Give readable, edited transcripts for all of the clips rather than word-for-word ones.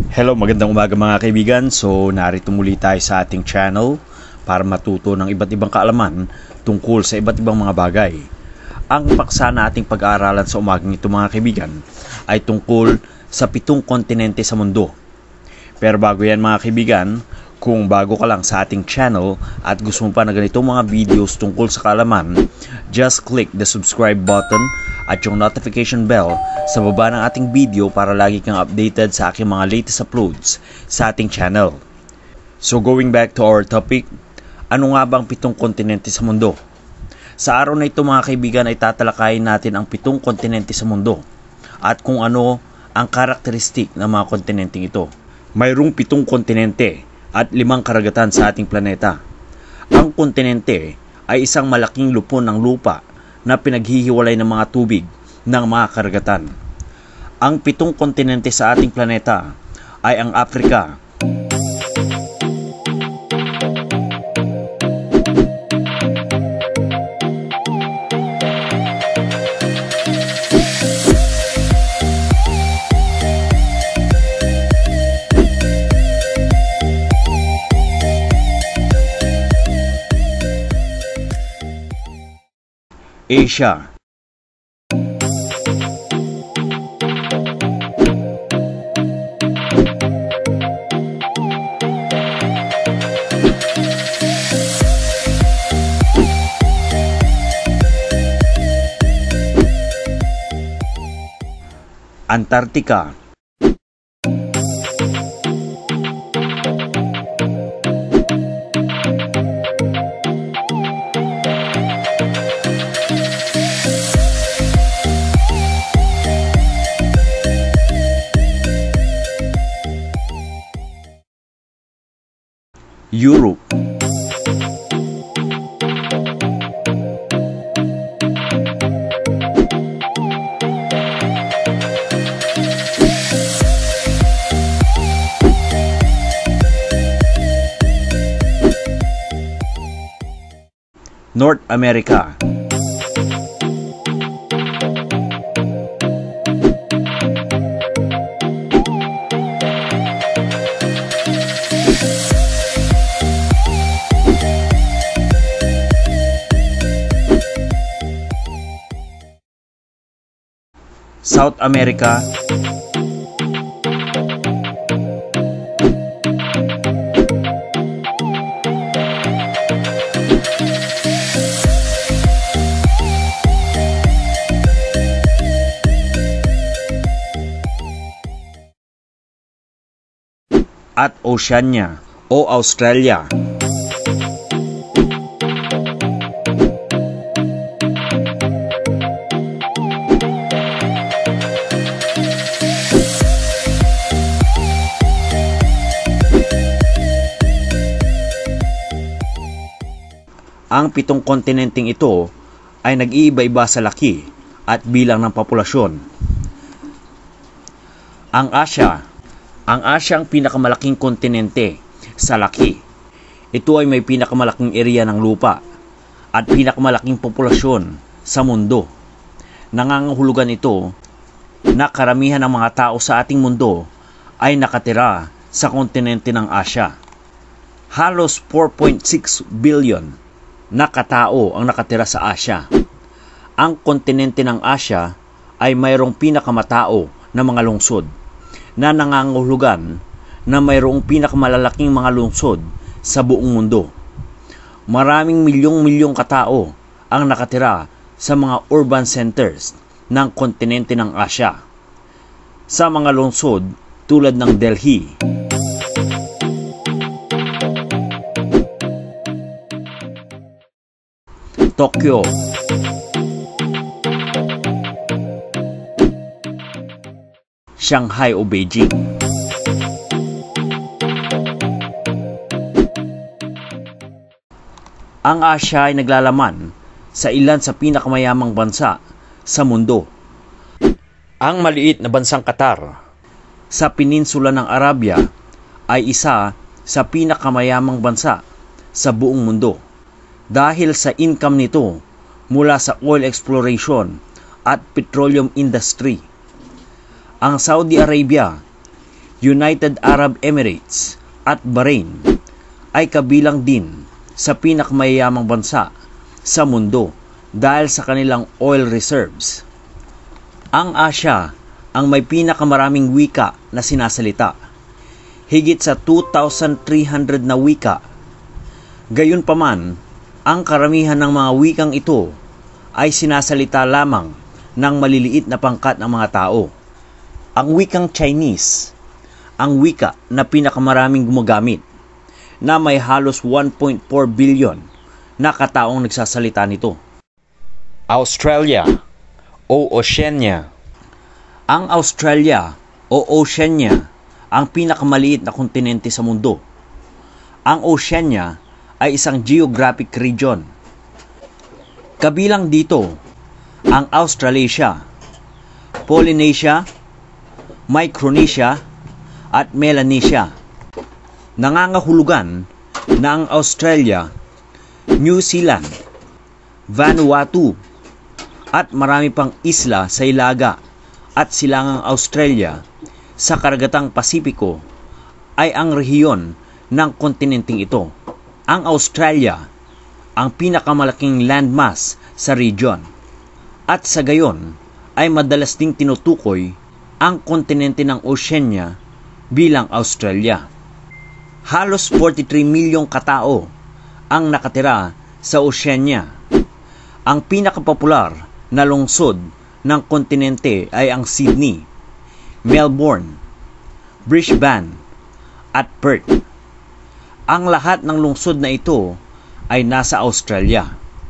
Hello, magandang umaga mga kaibigan. So, narito muli tayo sa ating channel para matuto ng iba't ibang kaalaman tungkol sa iba't ibang mga bagay. Ang paksa na ating pag-aaralan sa umagang ito mga kaibigan ay tungkol sa 7 kontinente sa mundo. Pero bago yan mga kaibigan, kung bago ka lang sa ating channel at gusto mo pa na ganitong mga videos tungkol sa kaalaman, just click the subscribe button at yung notification bell sa baba ng ating video para lagi kang updated sa aking mga latest uploads sa ating channel. So going back to our topic, ano nga bang 7 kontinente sa mundo? Sa araw na ito mga kaibigan ay tatalakayin natin ang 7 kontinente sa mundo at kung ano ang karakteristik ng mga kontinenteng ito. Mayroong 7 kontinente at 5 karagatan sa ating planeta. Ang kontinente ay isang malaking lupon ng lupa na pinaghihiwalay ng mga tubig ng mga karagatan. Ang 7 kontinente sa ating planeta ay ang Africa, Asia, Antarctica, Europe, North America, South America, at Oceania o Australia. Ang 7 kontinenteng ito ay nag-iiba-iba sa laki at bilang ng populasyon. Ang Asia ang pinakamalaking kontinente sa laki. Ito ay may pinakamalaking area ng lupa at pinakamalaking populasyon sa mundo. Nangangahulugan ito na karamihan ng mga tao sa ating mundo ay nakatira sa kontinente ng Asia. Halos 4.6 billion na katao ang nakatira sa Asia. Ang kontinente ng Asia ay mayroong pinakamatao na mga lungsod na nangangahulugan na mayroong pinakamalalaking mga lungsod sa buong mundo. Maraming milyong-milyong katao ang nakatira sa mga urban centers ng kontinente ng Asia. Sa mga lungsod tulad ng Delhi, Tokyo, Shanghai o Beijing. Ang Asia ay naglalaman sa ilan sa pinakamayamang bansa sa mundo. Ang maliit na bansang Qatar sa peninsula ng Arabia ay isa sa pinakamayamang bansa sa buong mundo dahil sa income nito mula sa oil exploration at petroleum industry. Ang Saudi Arabia, United Arab Emirates at Bahrain ay kabilang din sa pinakamayayamang bansa sa mundo dahil sa kanilang oil reserves. Ang Asya ang may pinakamaraming wika na sinasalita, higit sa 2,300 na wika. Gayunpaman, ang karamihan ng mga wikang ito ay sinasalita lamang ng maliliit na pangkat ng mga tao. Ang wikang Chinese, ang wika na pinakamaraming gumagamit, na may halos 1.4 billion na kataong nagsasalita nito. Australia o Oceania. Ang Australia o Oceania ang pinakamaliit na kontinente sa mundo. Ang Oceania ay isang geographic region. Kabilang dito ang Australasia, Polynesia, Micronesia at Melanesia. Nangangahulugan na ang Australia, New Zealand, Vanuatu at marami pang isla sa Ilaga at silangang Australia sa karagatang Pasipiko ay ang rehiyon ng kontinenteng ito. Ang Australia ang pinakamalaking landmass sa region at sa gayon ay madalas ding tinutukoy ang kontinente ng Oceania bilang Australia. Halos 43 milyong katao ang nakatira sa Oceania. Ang pinakapopular na lungsod ng kontinente ay ang Sydney, Melbourne, Brisbane at Perth. Ang lahat ng lungsod na ito ay nasa Australia.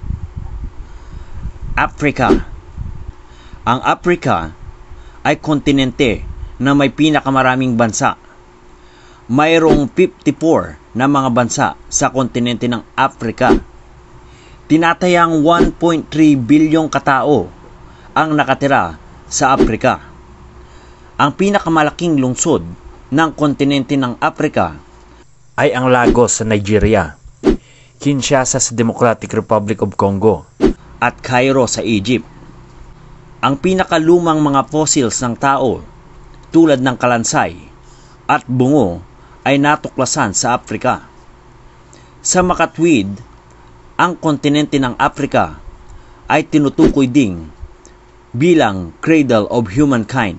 Africa. Ang Africa ay kontinente na may pinakamaraming bansa. Mayroong 54 na mga bansa sa kontinente ng Africa. Tinatayang 1.3 bilyong katao ang nakatira sa Africa. Ang pinakamalaking lungsod ng kontinente ng Africa ay ang Lagos sa Nigeria, Kinshasa sa Democratic Republic of Congo, at Cairo sa Egypt. Ang pinakalumang mga fossils ng tao tulad ng kalansay at bungo ay natuklasan sa Africa. Sa makatwid, ang kontinente ng Africa ay tinutukoy ding bilang cradle of humankind.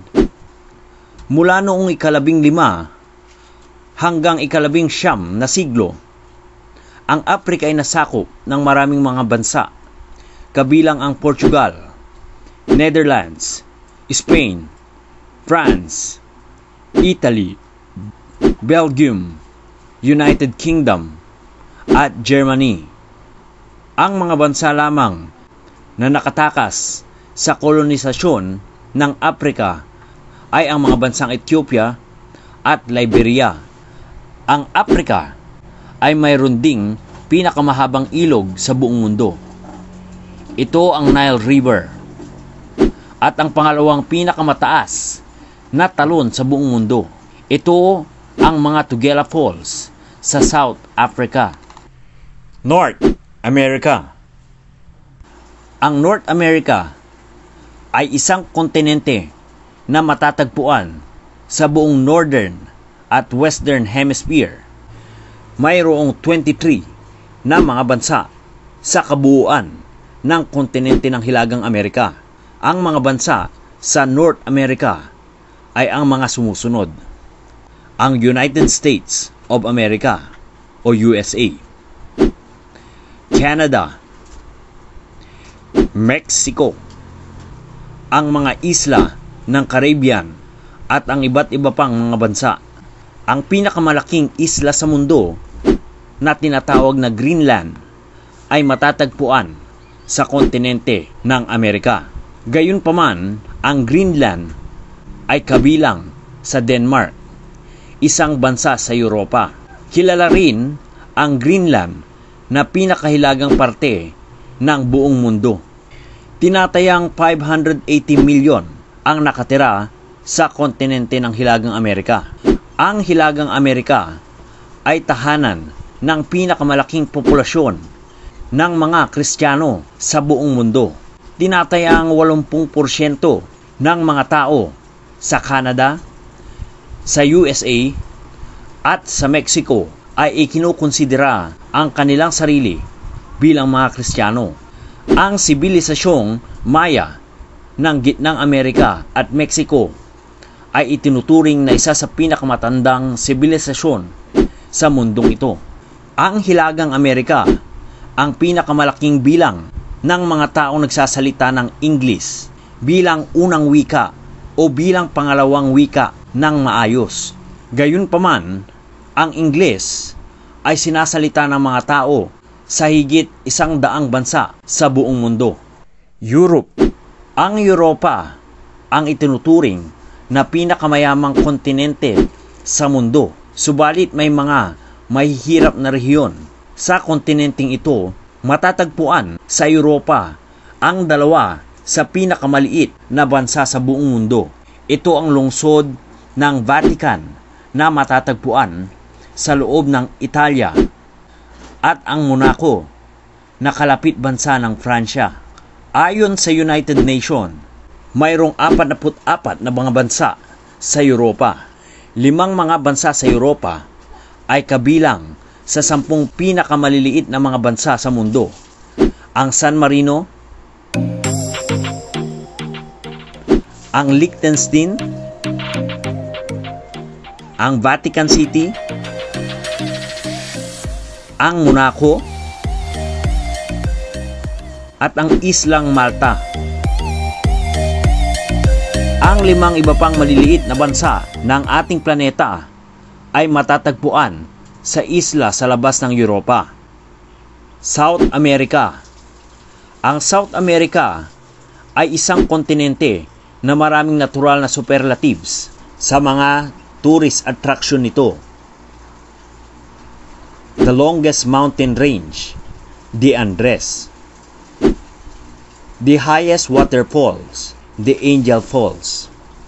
Mula noong ika-15 hanggang ika-19 na siglo, ang Africa ay nasakop ng maraming mga bansa, kabilang ang Portugal, Netherlands, Spain, France, Italy, Belgium, United Kingdom, at Germany. Ang mga bansa lamang na nakatakas sa kolonisasyon ng Africa ay ang mga bansang Ethiopia at Liberia. Ang Africa ay mayroon ding pinakamahabang ilog sa buong mundo. Ito ang Nile River at ang pangalawang pinakamataas na talon sa buong mundo. Ito ang mga Tugela Falls sa South Africa. North America. Ang North America ay isang kontinente na matatagpuan sa buong Northern at Western Hemisphere. Mayroong 23 na mga bansa sa kabuuan ng kontinente ng Hilagang Amerika. Ang mga bansa sa North America ay ang mga sumusunod: ang United States of America o USA, Canada, Mexico, ang mga isla ng Caribbean at ang iba't iba pang mga bansa. Ang pinakamalaking isla sa mundo na tinatawag na Greenland ay matatagpuan sa kontinente ng Amerika. Gayunpaman, ang Greenland ay kabilang sa Denmark, isang bansa sa Europa. Kilala rin ang Greenland na pinakahilagang parte ng buong mundo. Tinatayang 580 milyon ang nakatira sa kontinente ng Hilagang Amerika. Ang Hilagang Amerika ay tahanan ng pinakamalaking populasyon ng mga Kristiyano sa buong mundo. Tinatayang 80% ng mga tao sa Canada, sa USA at sa Mexico ay ikinukonsidera ang kanilang sarili bilang mga Kristiyano. Ang sibilisasyong Maya ng gitnang Amerika at Mexico ay itinuturing na isa sa pinakamatandang sibilisasyon sa mundong ito. Ang Hilagang Amerika ang pinakamalaking bilang ng mga taong nagsasalita ng English bilang unang wika o bilang pangalawang wika ng maayos. Gayunpaman, ang Ingles ay sinasalita ng mga tao sa higit 100 bansa sa buong mundo. Europe. Ang Europa ang itinuturing na pinakamayamang kontinente sa mundo. Subalit may mga mahihirap na rehiyon sa kontinenteng ito. Matatagpuan sa Europa ang dalawa sa pinakamaliit na bansa sa buong mundo. Ito ang lungsod ng Vatican na matatagpuan sa loob ng Italia at ang Monaco na kalapit bansa ng Pransya. Ayon sa United Nations, mayroong 44 na mga bansa sa Europa. 5 mga bansa sa Europa ay kabilang sa 10 pinakamaliliit na mga bansa sa mundo. Ang San Marino, ang Liechtenstein, ang Vatican City, ang Monaco, at ang Islang Malta. Ang 5 iba pang maliliit na bansa ng ating planeta ay matatagpuan sa isla sa labas ng Europa. South America. Ang South America ay isang kontinente na maraming natural na superlatives sa mga tourist attraction nito. The longest mountain range, the Andes. The highest waterfalls, the Angel Falls.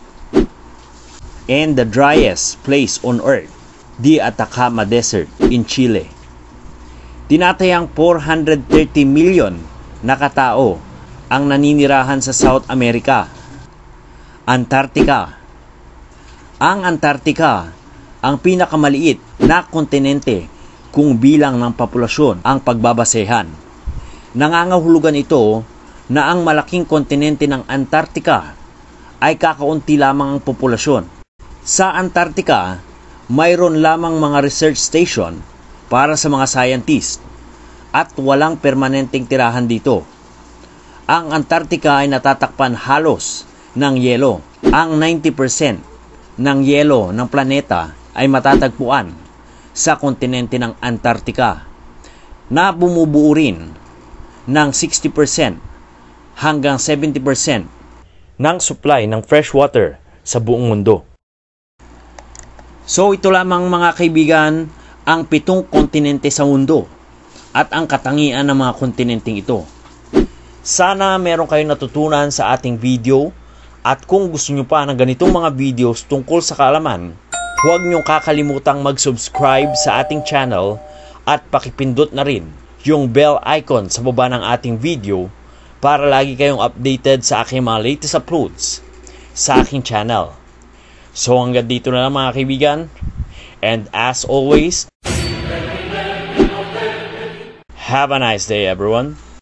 And the driest place on earth, the Atacama Desert in Chile. Tinatayang 430 million na katao ang naninirahan sa South America. Antarctica. Ang Antarctica ang pinakamaliit na kontinente kung bilang ng populasyon ang pagbabasehan. Nangangahulugan ito na ang malaking kontinente ng Antarctica ay kakaunti lamang ang populasyon. Sa Antarctica, mayroon lamang mga research station para sa mga scientist at walang permanenteng tirahan dito. Ang Antarctica ay natatakpan halos ng yelo. Ang 90% ng yelo ng planeta ay matatagpuan sa kontinente ng Antarctica na bumubuo rin ng 60% hanggang 70% ng supply ng fresh water sa buong mundo. So ito lamang mga kaibigan ang 7 kontinente sa mundo at ang katangian ng mga kontinenteng ito. Sana meron kayong natutunan sa ating video at kung gusto nyo pa ng ganitong mga videos tungkol sa kaalaman, huwag nyong kakalimutang mag-subscribe sa ating channel at pakipindot na rin yung bell icon sa baba ng ating video para lagi kayong updated sa aking mga latest uploads sa aking channel. So hanggang dito na lang mga kaibigan. And as always, have a nice day everyone.